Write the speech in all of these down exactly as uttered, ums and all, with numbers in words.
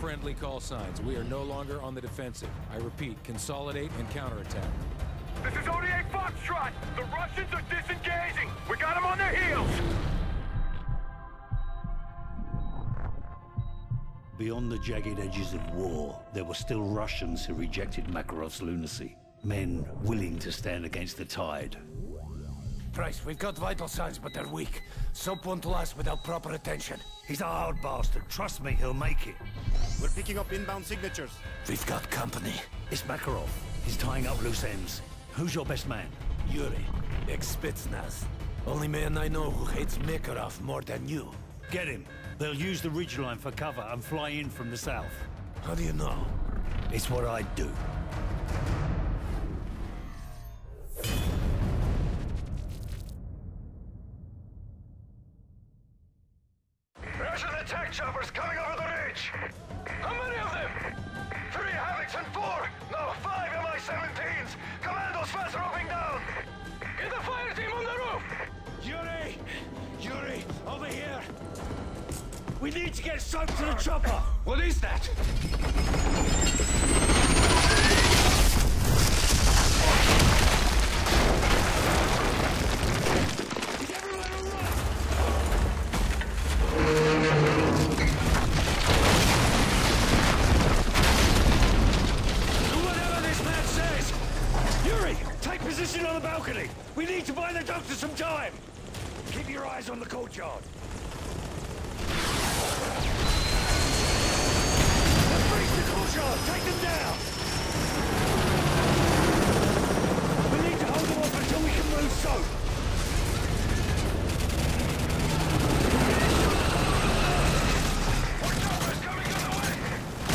friendly call signs. We are no longer on the defensive. I repeat, consolidate and counterattack. This is O D A Foxtrot! The Russians are disengaging! We got them on their heels! Beyond the jagged edges of war, there were still Russians who rejected Makarov's lunacy. Men willing to stand against the tide. Price, we've got vital signs, but they're weak. Soap won't last without proper attention. He's a hard bastard. Trust me, he'll make it. We're picking up inbound signatures. We've got company. It's Makarov. He's tying up loose ends. Who's your best man? Yuri, ex-Spetsnaz. Only man I know who hates Makarov more than you. Get him. They'll use the ridgeline for cover and fly in from the south. How do you know? It's what I'd do. Russian attack choppers coming over the ridge! How many of them? Three Havocs and four! No, five M I seventeens! Commandos fast roping down! Get the fire team on the roof! Yuri! Yuri, over here! We need to get soap to the chopper! What is that? Is everyone alright? Whatever this man says! Yuri, take position on the balcony! We need to buy the doctor some time! Keep your eyes on the courtyard. Let's breach the courtyard! Take them down! We need to hold them off until we can move soap! More choppers coming on the way!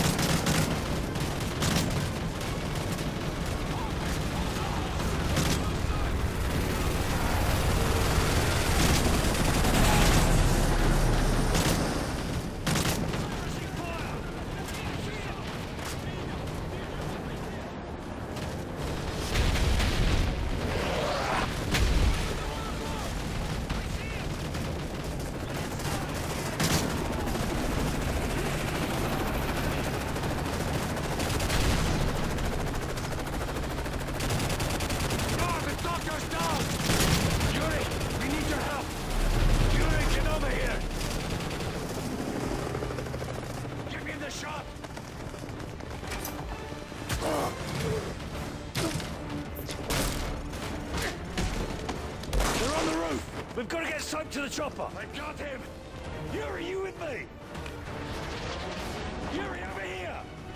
We've got to get soap to the chopper! I got him! Yuri, you with me? Yuri, over here!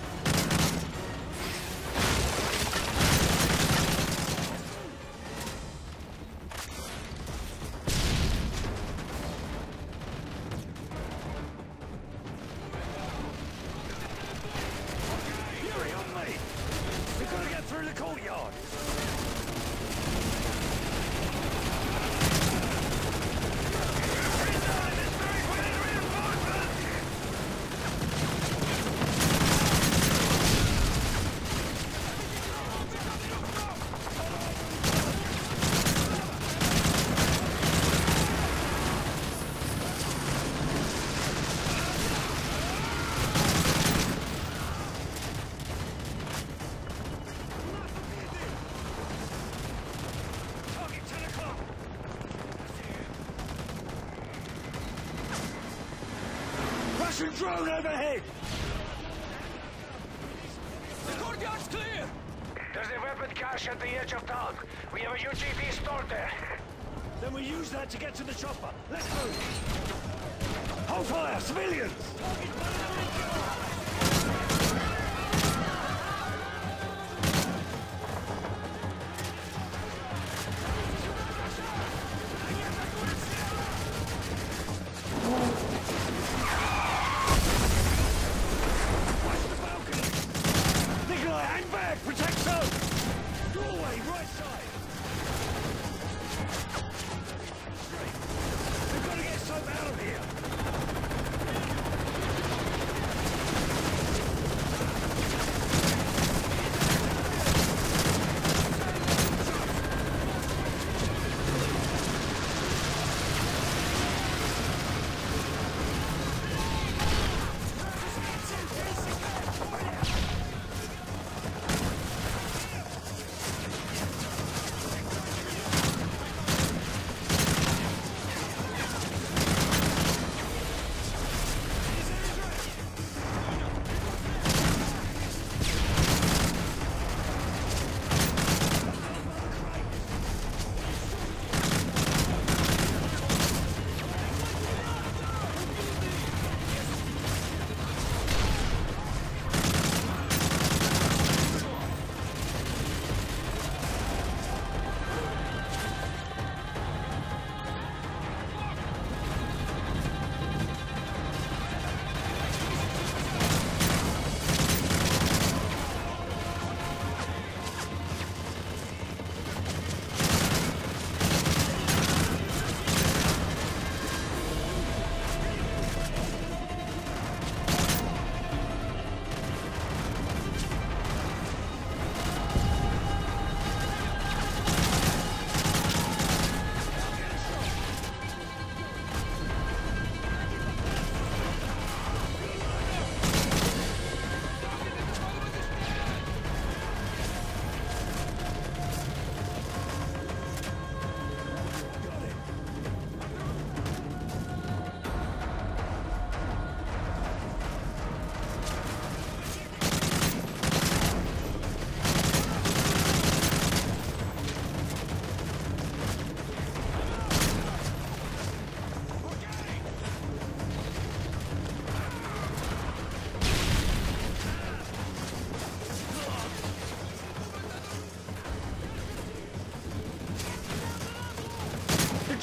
Yuri, on me! We've got to get through the courtyard! Russian drone overhead! The courtyard's clear! There's a weapon cache at the edge of town. We have a U G V stored there. Then we use that to get to the chopper. Let's move! Hold fire! Civilians! Protect soap! Doorway, right side! We've got to get soap out of here!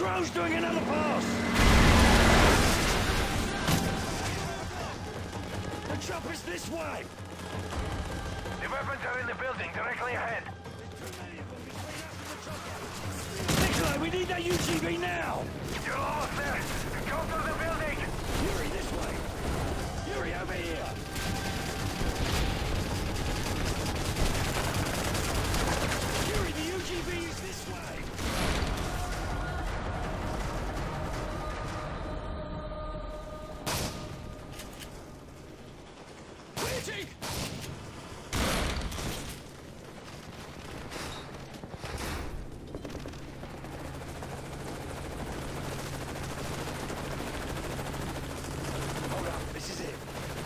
drone's doing another pass! The chopper's this way! The weapons are in the building, directly ahead. Nikolai, we need that U G V now! You're almost there. Go through the building. Yuri, this way! Yuri, over here! Yuri, the U G V is this way! Waiting! Hold up, this is it.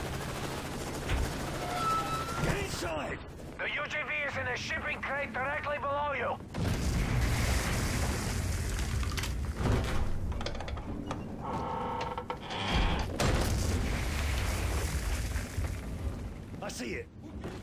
Get inside! The U G V is in a shipping crate directly below you. I see it.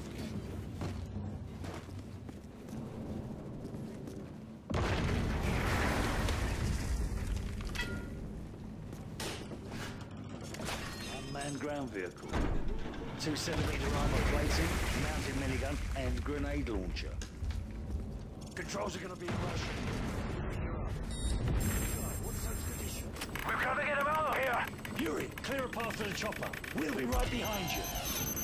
Unmanned ground vehicle. Two centimeter armor plating, mounted minigun, and grenade launcher. Controls are gonna be in Russian. What's the condition? We've got to get him out of here. Yuri, clear a path to the chopper. We'll be right behind you.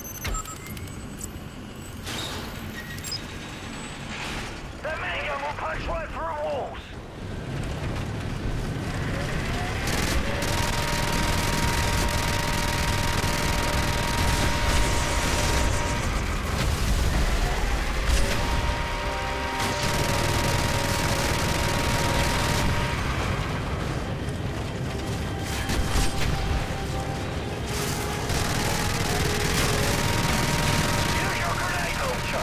That minigun will punch right through walls. Use your grenade launcher.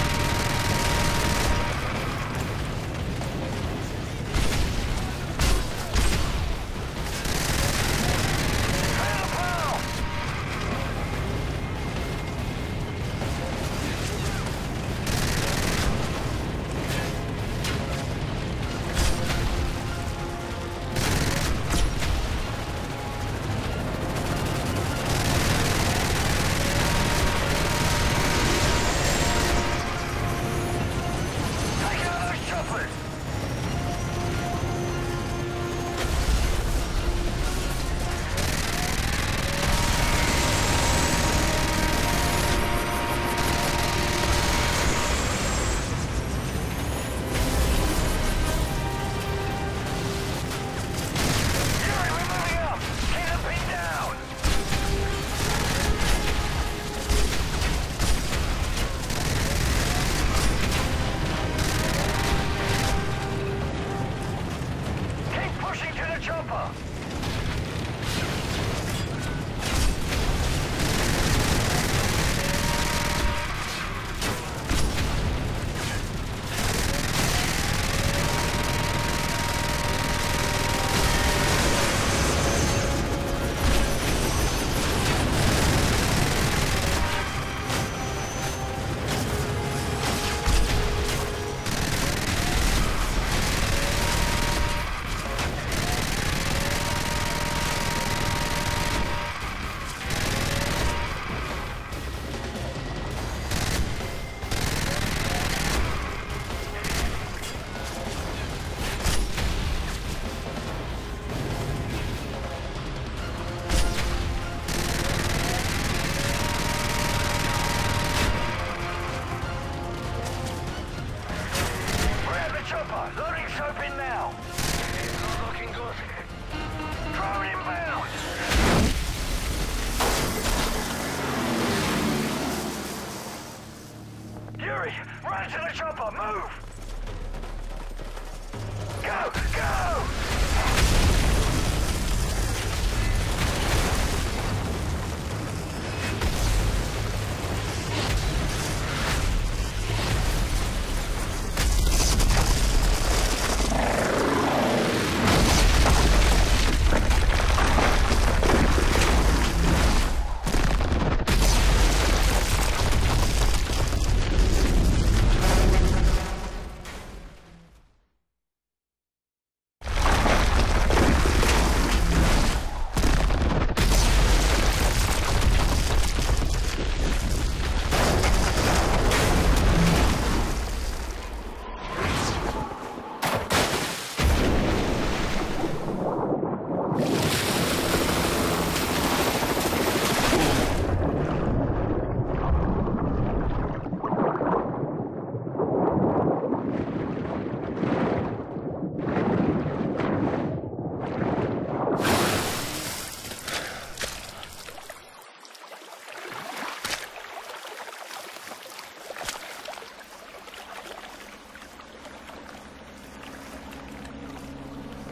Take out those choppers. Yuri, we're moving up. Keep them pinned down. Keep pushing to the chopper. We're at the chopper. Loading soap in now. It's not looking good. Drone inbound. Yuri, run to the chopper. Move. Go, go.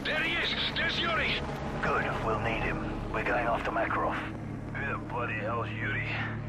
There he is! There's Yuri! Good, we'll need him. We're going after Makarov. Who the bloody hell's Yuri?